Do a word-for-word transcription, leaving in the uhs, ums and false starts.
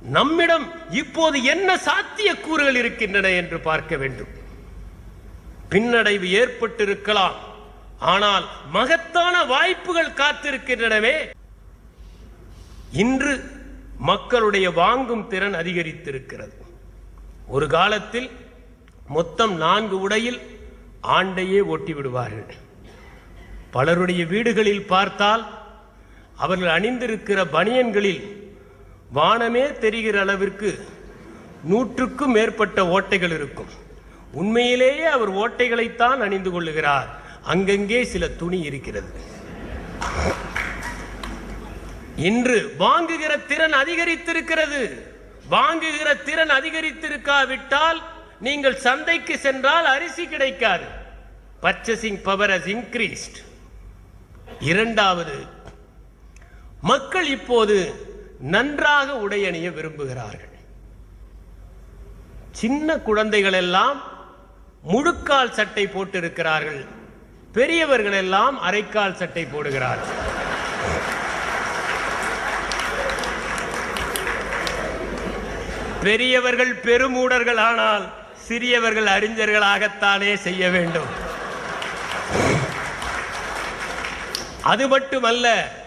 நம்மிடம் இப்போது என்ன சாத்தியக்கூறுகள் இருக்கின்றன என்று பார்க்க வேண்டும். பின்னடைவு ஏற்பட்டிருக்கலாம், ஆனால் மகத்தான வாய்ப்புகள் காத்திருக்கின்றனவே. இன்று மக்களுடைய வாங்கும் திறன் அதிகரித்திருக்கிறது. ஒரு காலத்தில் மொத்தம் நான்கு உடையில் ஆண்டையே ஓட்டி விடுவார்கள். பலருடைய வீடுகளில் பார்த்தால் அவர்கள் அணிந்திருக்கிற பனியன்களில் வானமே தெரிகிற அளவிற்கு நூற்றுக்கும் மேற்பட்ட ஓட்டைகள் இருக்கும். உண்மையிலேயே அவர் ஓட்டைகளைத்தான் அணிந்து கொள்ளுகிறார். அங்கங்கே சில துணி இருக்கிறது. இன்று வாங்குகிற திறன் அதிகரித்திருக்கிறது. வாங்குகிற திறன் அதிகரித்திருக்காவிட்டால் நீங்கள் சந்தைக்கு சென்றால் அரிசி கிடைக்காது. Purchasing power has increased. இரண்டாவது, மக்கள் இப்போது நன்றாக உடை அணிய விரும்புகிறார்கள். சின்ன குழந்தைகள் எல்லாம் முழுக்கால் சட்டை போட்டிருக்கிறார்கள், பெரியவர்கள் எல்லாம் அரைக்கால் சட்டை போடுகிறார்கள். பெரியவர்கள் பெருமூடர்கள், ஆனால் சிறியவர்கள் அறிஞர்களாகத்தானே செய்ய வேண்டும். அது மட்டுமல்ல,